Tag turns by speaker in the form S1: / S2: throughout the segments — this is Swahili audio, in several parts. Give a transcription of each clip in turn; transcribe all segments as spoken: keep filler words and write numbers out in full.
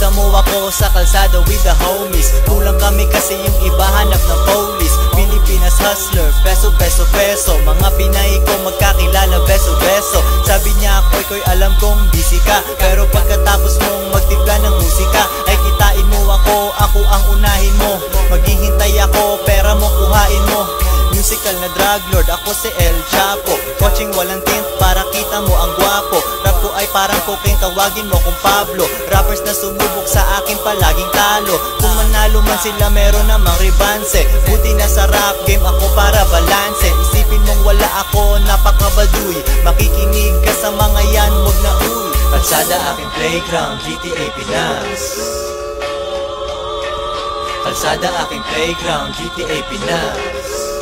S1: Makita mo ako sa kalsada with the homies. Kulang kami kasi yung iba hanap ng police. Pilipinas hustler, peso peso peso. Mga Pinay ko magkakilala beso beso. Sabi niya koy koy alam kong busy ka, pero pagkatapos mong magtimpla ng musika ay kitain mo ako, ako ang unahin mo. Maghihintay ako, pera mo kuhain mo. Musical na drug lord, ako si El Chapo. Coaching walang tint para kita mo ang gwapo. Rap ko ay parang cocaine, tawagin mo kong Pablo. Rappers na sumubok sa akin palaging talo. Kung manalo man sila meron namang ribanse. Buti na sa rap game ako para balanse. Isipin mong wala ako, napakabaduy. Makikinig ka sa mga yan, wag na uy. Kalsada aking playground, G T A Pinas. Kalsada aking playground, G T A Pinas.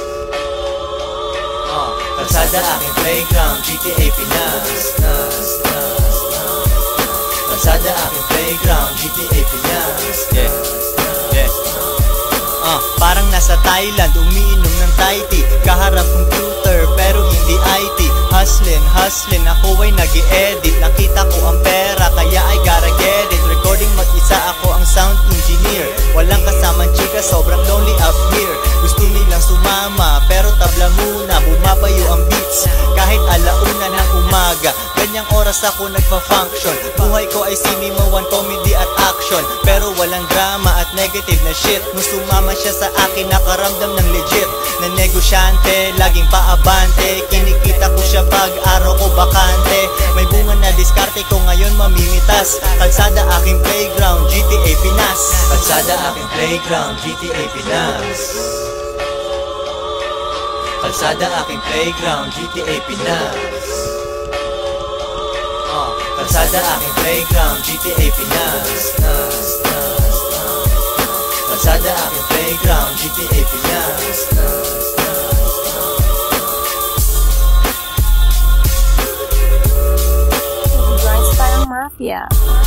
S1: Kalsada aking playground, G T A Pinas. Nas, nas, nas. Kalsada aking playground, G T A Pinas. Yeah, yeah. Uh, parang nasa Thailand, umiinom ng Thai tea. Kaharap computer, pero hindi I T. Hustlin, hustlin, ako ay nag-i-edit. Nakita ko ang pera, kaya I gotta get it. Recording mag-isa, ako ang sound engineer. Walang kasamang chika, sobrang lonely up here. Gusto nilang sumama, pero tabla muna. Bumabayo ang beats, kahit alauna ng umaga. Ganyang oras ako nagpa-function. Buhay ko ay sinimawan, comedy at action. Pero walang drama at negative na shit. Nung sumama siya sa akin, nakaramdam ng legit. Na negosyante, laging paabante. Kinikita ko siya pag araw ko bakante. May bunga na diskarte ko ngayon mamimitas. Kalsada aking playground, G T A Pinas. Kalsada aking playground, G T A Pinas. Kalsada aking playground, G T A Pinas. uh, Kalsada aking playground, G T A Pinas. Nas, nas, nas. Kalsada aking playground, G T A Pinas. Nas, nas, nas.
S2: Guys, parang mafia.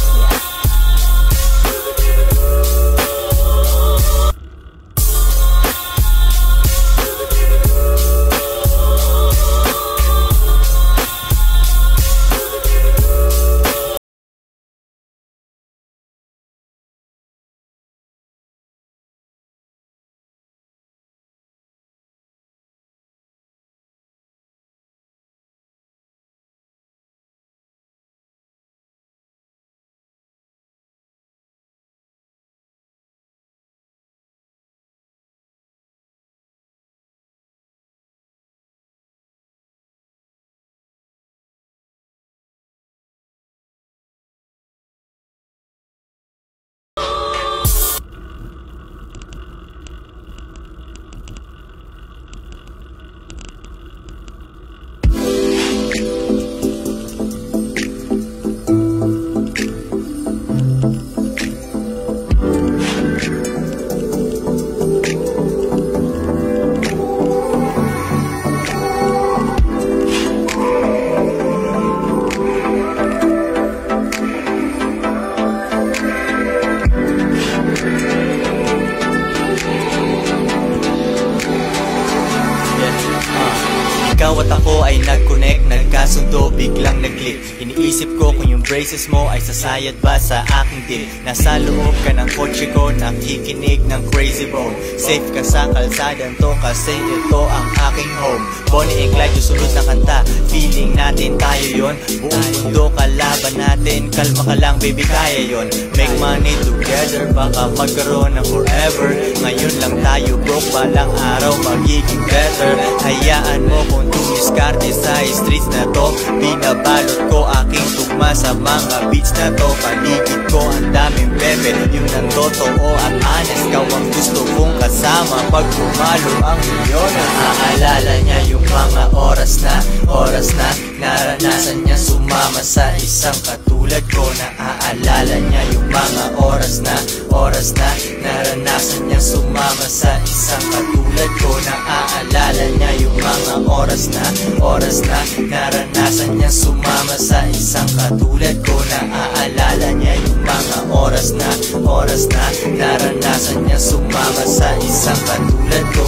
S1: Ikaw at ako ay nag-connect, nagkasundo, biglang nag-click. Iniisip ko kung yung braces mo ay sasayad ba sa aking dip. Nasa loob ka ng kotse ko, nakikinig ng Crazy Bone. Safe ka sa kalsadang to kasi ito ang aking home. Bonnie and Clyde yung sunod na kanta, feeling natin tayo yon. Buong mundo kalaban natin, kalma ka lang baby kaya yon. Make money together, baka magkaroon ng forever. Ngayon lang tayo broke, balang araw magiging better. Hayaan mo kung tumiskarte sa streets na to. Binabalot ko aking tugma sa mga beats na to. Paligid ko ang daming bebe, yung nandotoo at honest. Ikaw ang gusto kong kasama pag pumalo ang milyon. Naaalala niya yung mga oras na, oras na naranasan niya sumama sa isang katulad ko. Naaalala niya yung mga oras na, oras na naranasan niya sumama sa isang katulad ko. Naaalala niya yung mga oras na, oras na naranasan niya sumama sa isang katulad ko. Naaalala niya yung mga oras na, oras na naranasan niya sumama sa isang katulad ko.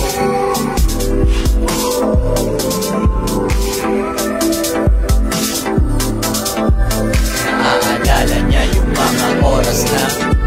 S1: Naaalala niya yung mga oras na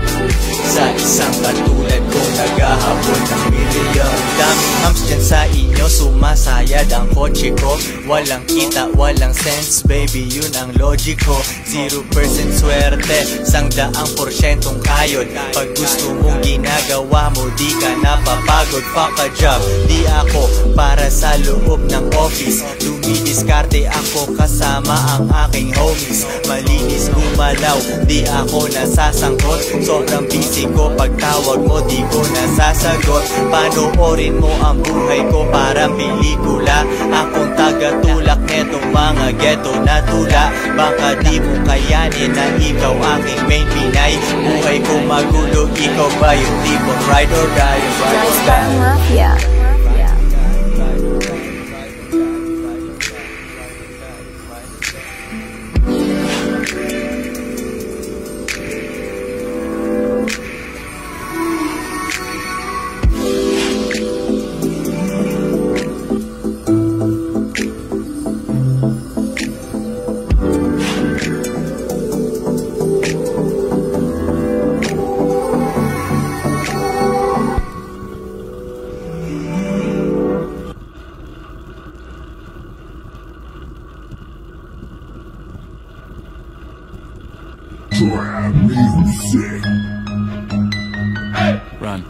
S1: sumasayad ang kotse ko. Walang kita, walang sense, baby, yun ang logiko. Zero percent swerte, sang daang porsyentong kayod. Pag gusto mong ginagawa mo, di ka napapagod. Fuck a job, di ako para sa loob ng office. Dumidiskarte ako kasama ang aking homies. Malinis gumalaw, di ako nasasangkot. Sobrang busy ko, pagtawag mo di ko nasasagot. Panoorin mo ang buhay ko parang pelikula. Akong tagatulak netong mga ghetto na tula. Baka di mo kayanin na ikaw aking main Pinay. Buhay ko magulo, ikaw ba yung tipong ride or die?
S2: Drives parang mafia.
S3: Trap music. Hey. Run.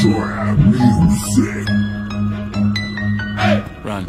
S3: Trap music.
S4: Run.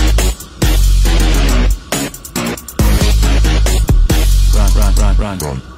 S4: Run.